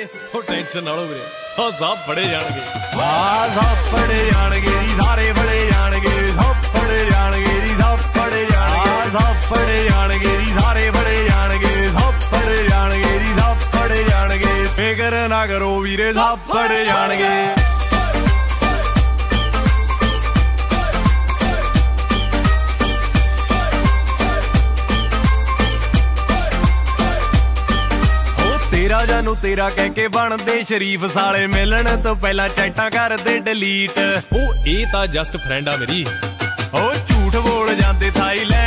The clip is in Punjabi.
ਉਹ ਟੈਨਸ਼ਨ ਨਾ ਲਓ ਵੀਰੇ, ਉਹ ਸਭ ਫੜੇ ਜਾਣਗੇ। ਸਭ ਫੜੇ ਜਾਣਗੇ ਜੀ, ਸਾਰੇ ਫੜੇ ਜਾਣਗੇ, ਸਭ ਫੜੇ ਜਾਣਗੇ ਜੀ, ਸਭ ਫੜੇ ਜਾਣਗੇ, ਸਭ ਫੜੇ ਜਾਣਗੇ ਜੀ, ਸਾਰੇ ਫੜੇ ਜਾਣਗੇ, ਸਭ ਫੜੇ ਜਾਣਗੇ ਜੀ, ਸਭ ਫੜੇ ਜਾਣਗੇ। ਫਿਕਰ ਨਾ ਕਰੋ ਵੀਰੇ, ਸਭ ਫੜੇ ਜਾਣਗੇ। ਤੇਰਾ ਜਾਨੂ ਤੇਰਾ ਕਹਿ ਕੇ ਬਣਦੇ ਸ਼ਰੀਫ ਸਾਲੇ, ਮਿਲਣ ਤੋਂ ਪਹਿਲਾਂ ਚੈਟਾਂ ਕਰਦੇ ਡਿਲੀਟ। ਉਹ ਇਹ ਤਾਂ ਜਸਟ ਫਰੈਂਡ ਆ ਮੇਰੀ। ਉਹ ਝੂਠ ਬੋਲ ਜਾਂਦੇ ਥਾਈਲੈਂਡ